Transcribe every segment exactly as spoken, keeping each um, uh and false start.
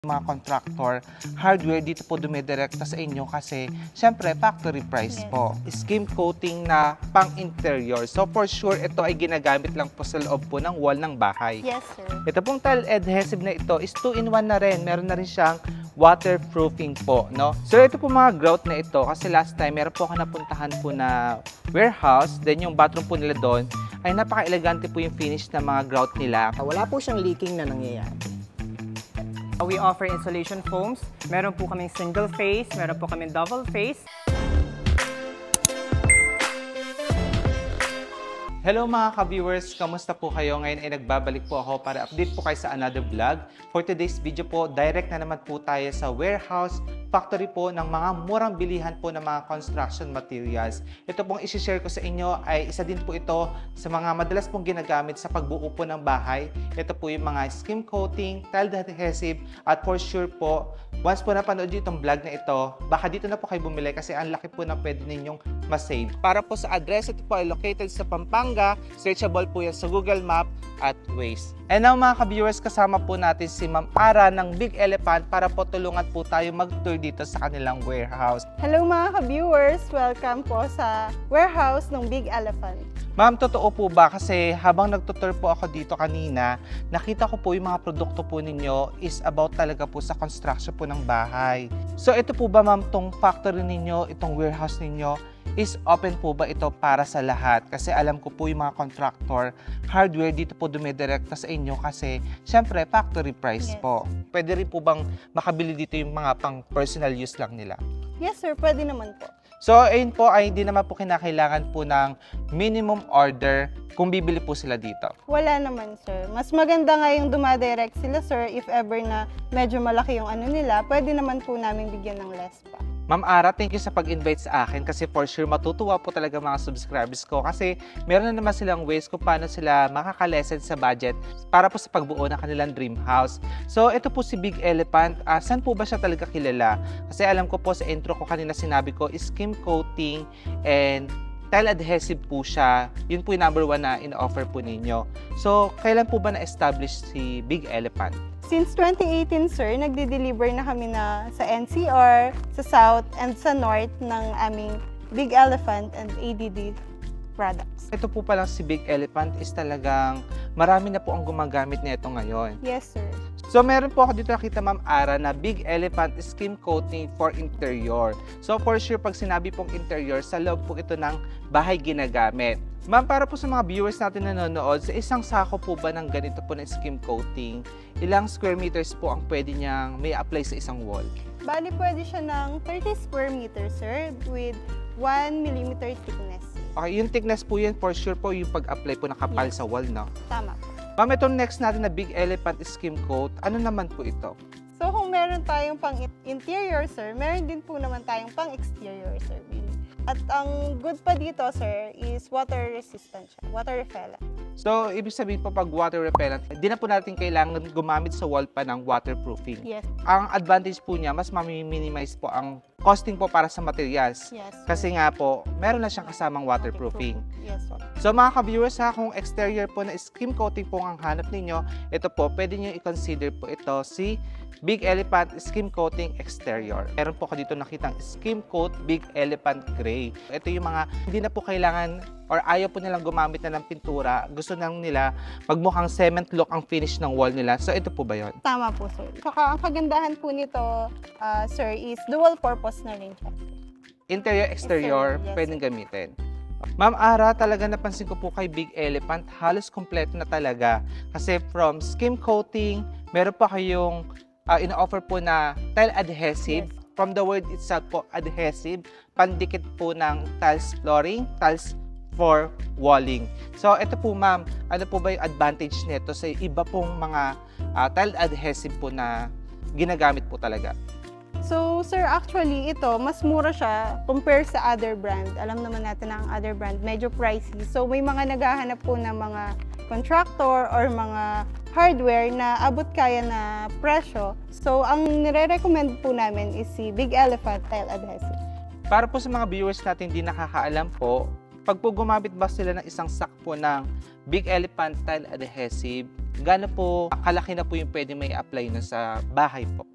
Mga contractor, hardware dito po dumidirekta sa inyo kasi syempre factory price Yes. po. Skim coating na pang interior. So for sure ito ay ginagamit lang po sa loob po ng wall ng bahay. Yes, sir. Ito pong tile adhesive na ito is two in one na rin. Meron na rin siyang waterproofing po, no? So ito po mga grout na ito kasi last time meron po ako napuntahan po na warehouse, then yung bathroom po nila doon ay napaka-elegante po yung finish ng mga grout nila. Wala po siyang leaking na nangyayari. We offer insulation foams. Meron po kaming single phase, meron po kaming double phase. Hello mga ka-viewers! Kamusta po kayo? Ngayon ay nagbabalik po ako para update po kayo sa another vlog. For today's video po, direct na naman po tayo sa warehouse, factory po ng mga murang bilihan po ng mga construction materials. Ito pong isi-share ko sa inyo ay isa din po ito sa mga madalas pong ginagamit sa pagbuo po ng bahay. Ito po yung mga skim coating, tile adhesive, at for sure po, once po napanood nyo itong vlog na ito, baka dito na po kayo bumili kasi ang laki po na pwede ninyong masave. Para po sa address, ito po ay located sa Pampanga. Searchable po yan sa Google Map at Waze. And now mga ka-viewers, kasama po natin si Ma'am Ara ng Big Elephant para po tulungan po tayo mag-tour dito sa kanilang warehouse. Hello mga ka-viewers! Welcome po sa warehouse ng Big Elephant. Ma'am, totoo po ba? Kasi habang nagtutur po ako dito kanina, nakita ko po yung mga produkto po ninyo is about talaga po sa construction po ng bahay. So ito po ba ma'am, tong factory ninyo, itong warehouse ninyo, is open po ba ito para sa lahat? Kasi alam ko po yung mga contractor, hardware dito po dumidirekta sa inyo kasi syempre factory price Yes. po. Pwede rin po bang makabili dito yung mga pang personal use lang nila? Yes sir, pwede naman po. So, ayun po ay hindi naman po kinakailangan po ng minimum order kung bibili po sila dito. Wala naman sir. Mas maganda nga yung dumadirect sila sir if ever na medyo malaki yung ano nila, pwede naman po namin bigyan ng less pa. Ma'am Ara, thank you sa pag-invite sa akin kasi for sure matutuwa po talaga mga subscribers ko kasi meron na naman silang ways kung paano sila makakalesen sa budget para po sa pagbuo ng kanilang dream house. So ito po si Big Elephant, uh, saan po ba siya talaga kilala? Kasi alam ko po sa intro ko kanina sinabi ko, skim coating and tile adhesive po siya. Yun po yung number one na in-offer po ninyo. So kailan po ba na-establish si Big Elephant? Since twenty eighteen sir, nagde-deliver na kami na sa N C R, sa South, and sa North ng aming Big Elephant and A D D products. Ito po palang si Big Elephant is talagang marami na po ang gumagamit nito ngayon. Yes sir. So meron po ako dito nakita Ma'am Ara na Big Elephant skim coating for interior. So for sure pag sinabi pong interior, sa loob po ito ng bahay ginagamit. Ma'am, para po sa mga viewers natin na nanonood, sa isang sako po ba ng ganito po na skim coating, ilang square meters po ang pwede niyang may apply sa isang wall? Bali, pwede siya ng thirty square meters, sir, with one millimeter thickness. Okay, yung thickness po yun, for sure po yung pag-apply po na kapal Yes. sa wall, no? Tama po. Ma'am, itong next natin na Big Elephant skim coat, ano naman po ito? So, kung meron tayong pang interior, sir, meron din po naman tayong pang exterior, sir. At ang good pa dito, sir, is water resistant siya, water repellent. So, ibig sabihin po pag water repellent, hindi na po natin kailangan gumamit sa wall pa ng waterproofing. Yes. Ang advantage po niya, mas ma-minimize po ang costing po para sa materials. Yes. Sir. Kasi nga po, meron na siyang kasamang waterproofing. Yes, sir. So mga ka-viewers ha, kung exterior po na skim coating po ang hanap ninyo, ito po, pwede nyo i-consider po ito si Big Elephant Skim Coating Exterior. Meron po ko dito nakitang Skim Coat Big Elephant Gray. Ito yung mga hindi na po kailangan or ayaw po nilang gumamit na ng pintura. Gusto nang nila magmukhang cement look ang finish ng wall nila. So ito po ba yun? Tama po, sir. Saka ang kagandahan po nito, uh, sir, is dual purpose na rin siya. Interior, exterior, Exterior, yes, pwedeng gamitin. Ma'am Ara, talaga napansin ko po kay Big Elephant, halos kompleto na talaga. Kasi from skim coating, meron pa kayong uh, ina-offer po na tile adhesive. Yes. From the word itself po, adhesive, pandikit po ng tiles flooring, tiles for walling. So ito po ma'am, ano po ba yung advantage nito sa iba pong mga uh, tile adhesive po na ginagamit po talaga? So, sir, actually, ito, mas mura siya compare sa other brand. Alam naman natin na ang other brand, medyo pricey. So, may mga naghahanap po ng mga contractor or mga hardware na abot kaya na presyo. So, ang nire-recommend po namin is si Big Elephant Tile Adhesive. Para po sa mga viewers natin hindi nakakaalam po, pag po gumamit ba sila ng isang sack po ng Big Elephant Tile Adhesive, gaano po kalaki na po yung pwede may apply na sa bahay po?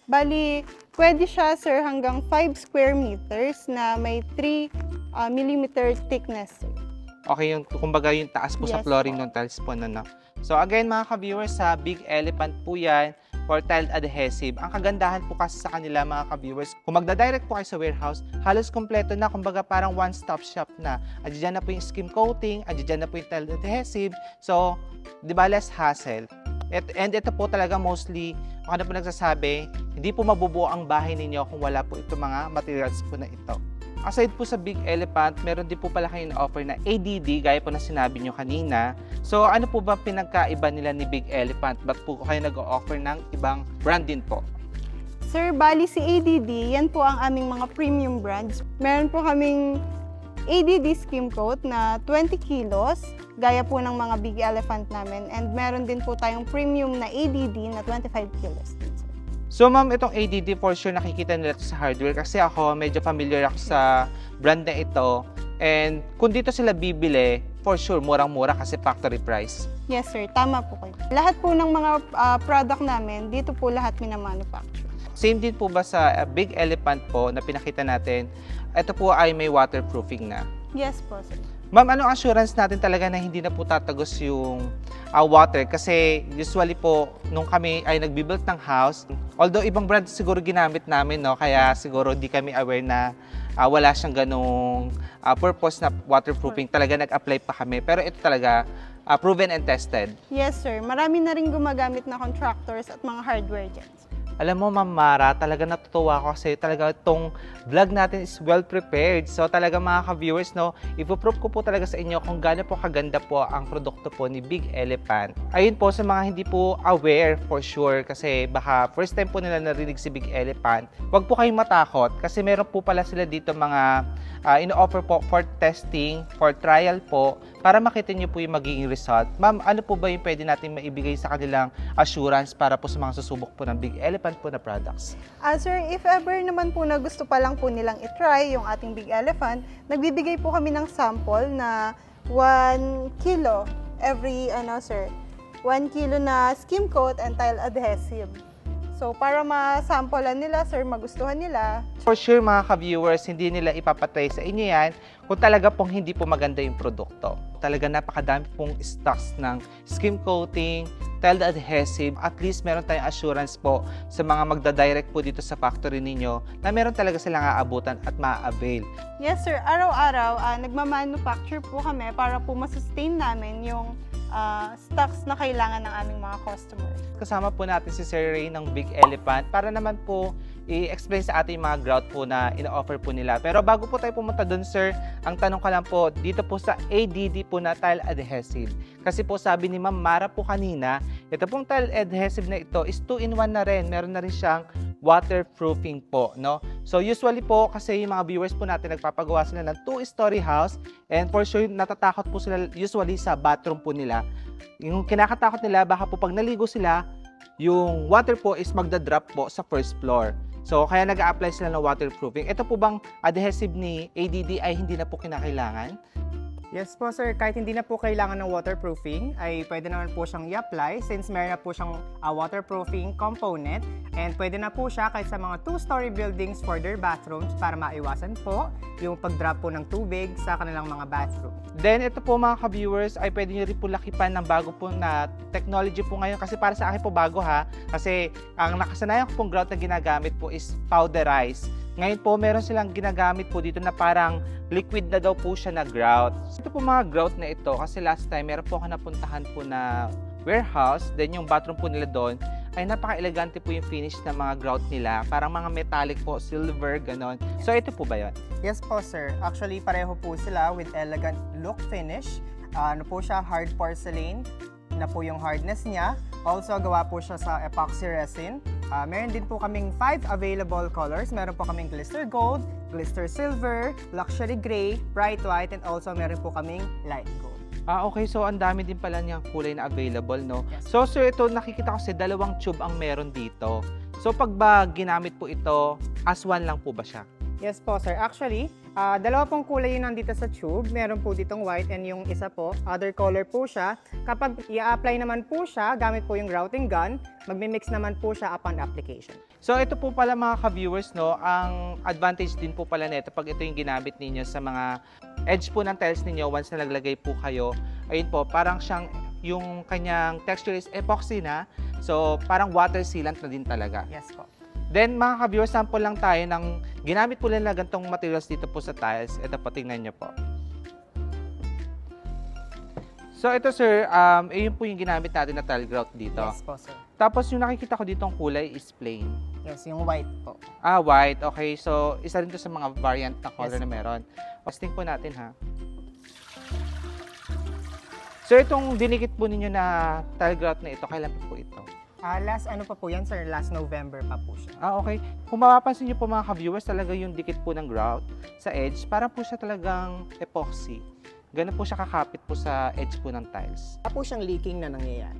Bali, pwede siya, sir, hanggang five square meters na may three uh, millimeter thickness, sir. Okay, yung, kumbaga yung taas po sa Yes flooring po. ng tiles po na, no? So again, mga ka-viewers, sa Big Elephant po yan for tiled adhesive. Ang kagandahan po kasi sa kanila, mga ka-viewers, kung magda-direct po kayo sa warehouse, halos kompleto na, kumbaga parang one-stop shop na. Andiyan na po yung skim coating, andiyan na po yung tiled adhesive. So, di ba, less hassle. Et, and ito po talaga mostly, ako na po nagsasabi, hindi po mabubuo ang bahay ninyo kung wala po itong mga materials po na ito. Aside po sa Big Elephant, meron din po pala kayong offer na A D D, gaya po na sinabi nyo kanina. So, ano po ba pinagkaiba nila ni Big Elephant? Ba't po kayo nag-offer ng ibang brand din po? Sir, bali si A D D, yan po ang aming mga premium brands. Meron po kaming A D D skim coat na twenty kilos, gaya po ng mga Big Elephant namin. And meron din po tayong premium na A D D na twenty-five kilos. So ma'am, itong A D D for sure nakikita nila ito sa hardware kasi ako medyo familiar ako sa brand na ito. And kung dito sila bibili, for sure murang-mura kasi factory price. Yes, sir. Tama po kayo. Lahat po ng mga uh, product namin, dito po lahat minamanufacture. Same din po ba sa uh, Big Elephant po na pinakita natin? Ito po ay may waterproofing na. Yes po, sir. Ma'am, anong assurance natin talaga na hindi na po tatagos yung uh, water? Kasi usually po, nung kami ay nagbibuild ng house, although ibang brand siguro ginamit namin, no? Kaya siguro di kami aware na uh, wala siyang ganong uh, purpose na waterproofing. Talaga nag-apply pa kami. Pero ito talaga, uh, proven and tested. Yes, sir. Marami na rin gumagamit na contractors at mga hardware dyan. Alam mo, Ma'am Mara, talaga natutuwa ako kasi talaga itong vlog natin is well prepared. So talaga mga ka-viewers, no, ipoprove ko po talaga sa inyo kung gaano po kaganda po ang produkto po ni Big Elephant. Ayun po, sa mga hindi po aware for sure, kasi baka first time po nila narinig si Big Elephant, huwag po kayong matakot kasi meron po pala sila dito mga uh, ino-offer po for testing, for trial po, para makita nyo po yung magiging result. Ma'am, ano po ba yung pwede natin maibigay sa kanilang assurance para po sa mga susubok po ng Big Elephant po na products? Uh, sir, if ever naman po na gusto pa lang po nilang itry yung ating Big Elephant, nagbibigay po kami ng sample na one kilo every, ano sir, one kilo na skim coat and tile adhesive. So, para masampolan nila, sir, magustuhan nila. For sure, mga ka-viewers, hindi nila ipapatry sa inyo yan kung talaga pong hindi po maganda yung produkto. Talaga napakadami pong stocks ng skim coating, tile adhesive. At least meron tayong assurance po sa mga magda-direct po dito sa factory ninyo na meron talaga silang aabutan at ma-avail. Yes, sir. Araw-araw, uh, nagmamanufacture po kami para po masustain namin yung uh, stocks na kailangan ng aming mga customers. Kasama po natin si Sir Ray ng Big Elephant para naman po i-explain sa ating mga grout po na ino-offer po nila. Pero bago po tayo pumunta dun, sir, ang tanong ko lang po, dito po sa A D D po na tile adhesive. Kasi po sabi ni Ma'am Mara po kanina, ito pong tile adhesive na ito is two in one na rin. Meron na rin siyang waterproofing po, no? So usually po, kasi yung mga viewers po natin, nagpapagawa sila ng two-story house and for sure, natatakot po sila usually sa bathroom po nila. Yung kinakatakot nila, baka po pag naligo sila, yung water po is magda-drop po sa first floor. So, kaya nag-a-apply sila ng waterproofing. Ito po bang adhesive ni A D D ay hindi na po kinakailangan? Yes po sir, kahit hindi na po kailangan ng waterproofing, ay pwede naman po siyang i-apply since meron na po siyang uh, waterproofing component and pwede na po siya kahit sa mga two-story buildings for their bathrooms para maiwasan po yung pag-drop po ng tubig sa kanilang mga bathroom. Then, ito po mga ka-viewers ay pwede nyo rin po lakipan ng bago po na technology po ngayon kasi para sa akin po bago ha, kasi ang nakasanayan ko pong grout na ginagamit po is powderized. Ngayon po, meron silang ginagamit po dito na parang liquid na daw po siya na grout. Ito po mga grout na ito kasi last time meron po ako napuntahan po na warehouse, then yung bathroom po nila doon ay napaka-elegante po yung finish ng mga grout nila. Parang mga metallic po, silver, ganon. So ito po ba yun? Yes po sir, actually pareho po sila with elegant look finish. Uh, ano po siya, hard porcelain na po yung hardness niya. Also, gawa po siya sa epoxy resin. Uh, meron din po kaming five available colors. Meron po kaming glister gold, glister silver, luxury gray, bright white, and also meron po kaming light gold. Ah, okay. So, ang dami din pala niyang kulay na available, no? Yes. So, sir, ito nakikita ko kasi dalawang tube ang meron dito. So, pag ba ginamit po ito, as one lang po ba siya? Yes po sir, actually, Ah, dalawa pong kulay yung nandito sa tube. Meron po ditong white and yung isa po, other color po siya. Kapag i-apply naman po siya, gamit po yung grouting gun, magmi-mix naman po siya upon application. So ito po pala mga ka-viewers, no, ang advantage din po pala nito pag ito yung ginamit ninyo sa mga edge po ng tiles ninyo once na naglagay po kayo. Ayun po, parang siyang yung kanyang texture is epoxy na. So parang water sealant na din talaga. Yes po. Then mga ka-viewers, sample lang tayo ng ginamit po nila gantong materials dito po sa tiles. Ito po, tingnan nyo po. So ito sir, um, yun po yung ginamit natin na tile grout dito. Yes po, sir. Tapos yung nakikita ko ditong kulay is plain. Yes, yung white po. Ah, white. Okay, so isa rin to sa mga variant na color Yes. na meron. Testing po natin ha. So itong dinikit po ninyo na tile grout na ito, kailan po po ito? Ah, last ano pa po yan, sir? Last November pa po siya. Ah, okay. Kung mapapansin niyo po mga ka-viewers, talaga yung dikit po ng grout sa edge, parang po siya talagang epoxy. Ganun po siya kakapit po sa edge po ng tiles. Wala po siyang leaking na nangyayari.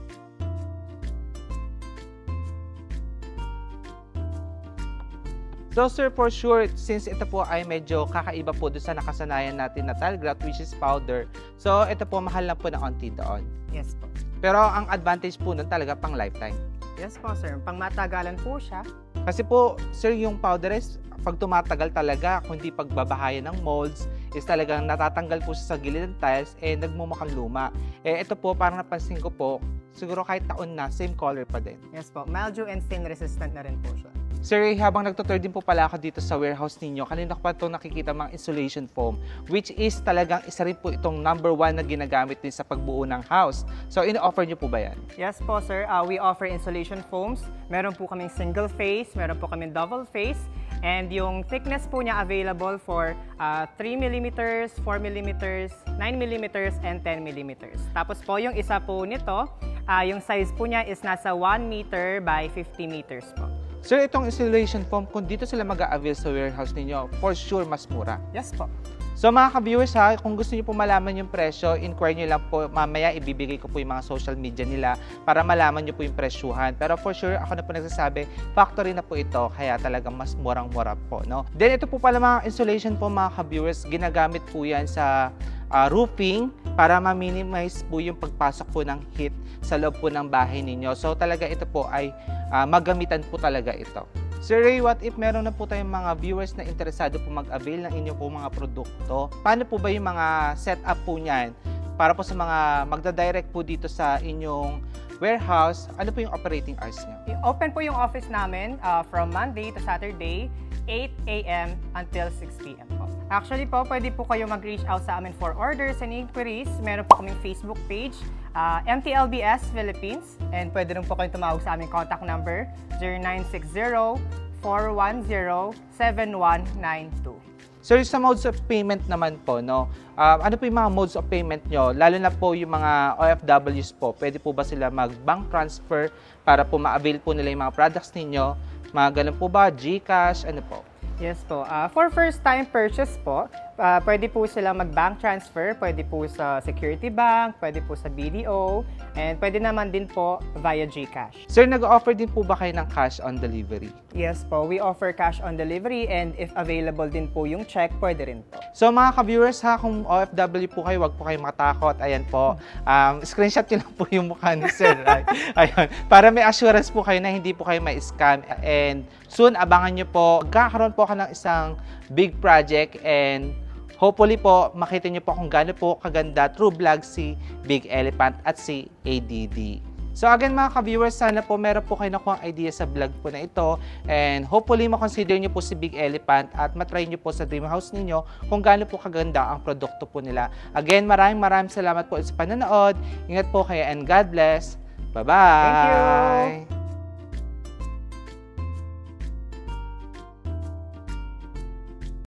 So sir, for sure, since ito po ay medyo kakaiba po doon sa nakasanayan natin na tile grout, which is powder, so ito po mahal lang po na onti doon. Yes po. Pero ang advantage po nun talaga pang lifetime. Yes po, sir. Pang matagalan po siya. Kasi po, sir, yung powder is, pag tumatagal talaga, kundi pagbabahayan ng molds, is talagang natatanggal po siya sa gilid ng tiles, eh, nagmumukhang luma. Eh, ito po, parang napansin ko po, siguro kahit taon na, same color pa din. Yes po. Mildew and stain resistant na rin po siya. Sir, habang nagtutour din po pala ako dito sa warehouse ninyo, kanina ko pa itong nakikita mga insulation foam, which is talagang isa rin po itong number one na ginagamit din sa pagbuo ng house. So, in-offer nyo po ba yan? Yes po, sir. Uh, we offer insulation foams. Meron po kaming single phase, meron po kaming double phase. And yung thickness po niya available for uh, three millimeters, four millimeters, nine millimeters, and ten millimeters. Tapos po yung isa po nito, uh, yung size po niya is nasa one meter by fifty meters po. Sir, itong insulation foam, kung dito sila mag-a-avail sa warehouse ninyo, for sure, mas mura. Yes po. So mga ka-viewers ha, kung gusto niyo po malaman yung presyo, inquire niyo lang po, mamaya ibibigay ko po yung mga social media nila para malaman niyo po yung presyuhan. Pero for sure, ako na po nagsasabi, factory na po ito, kaya talagang mas murang-mura po, no? Then ito po pala mga insulation po mga ka-viewers, ginagamit po yan sa uh, roofing para ma-minimize po yung pagpasok po ng heat sa loob po ng bahay ninyo. So talaga ito po ay uh, magamitan po talaga ito. Sir Ray, what if meron na po tayong mga viewers na interesado po mag-avail ng inyong po mga produkto? Paano po ba yung mga setup po niyan para po sa mga magda-direct po dito sa inyong warehouse? Ano po yung operating hours niyo? Open po yung office namin uh, from Monday to Saturday, eight A M until six P M po. Actually po, pwede po kayo mag-reach out sa amin for orders and inquiries. Meron po kaming Facebook page, uh, M T L B S Philippines. And pwede rin po kayong tumawag sa aming contact number, zero nine six zero, four one zero, seven one nine two. Sir, sa modes of payment naman po, no? Uh, ano po yung mga modes of payment nyo? Lalo na po yung mga O F Ws po, pwede po ba sila mag-bank transfer para po ma-avail po nila yung mga products ninyo? Mga ganun po ba? GCash? Ano po? Yes po. Uh, for first-time purchase po, uh, pwede po sila mag-bank transfer, pwede po sa Security Bank, pwede po sa B D O, and pwede naman din po via GCash. Sir, nag-offer din po ba kayo ng cash on delivery? Yes po, we offer cash on delivery, and if available din po yung check, pwede rin po. So mga ka-viewers ha, kung O F W po kayo, wag po kayong matakot. Ayan po, um, screenshot nyo lang po yung mukha ni Sir. Right? Ayun. Para may assurance po kayo na hindi po kayo ma-scam. And soon, abangan nyo po, magkakaroon po ka ng isang big project and hopefully po, makita nyo po kung gaano po kaganda True Vlog si Big Elephant at si A D D. So again mga ka-viewers, sana po meron po kayo nakuhang idea sa vlog po na ito and hopefully makonsider nyo po si Big Elephant at matry nyo po sa dream house ninyo kung gaano po kaganda ang produkto po nila. Again, maraming maraming salamat po sa panonood. Ingat po kayo and God bless. Bye-bye! Thank you!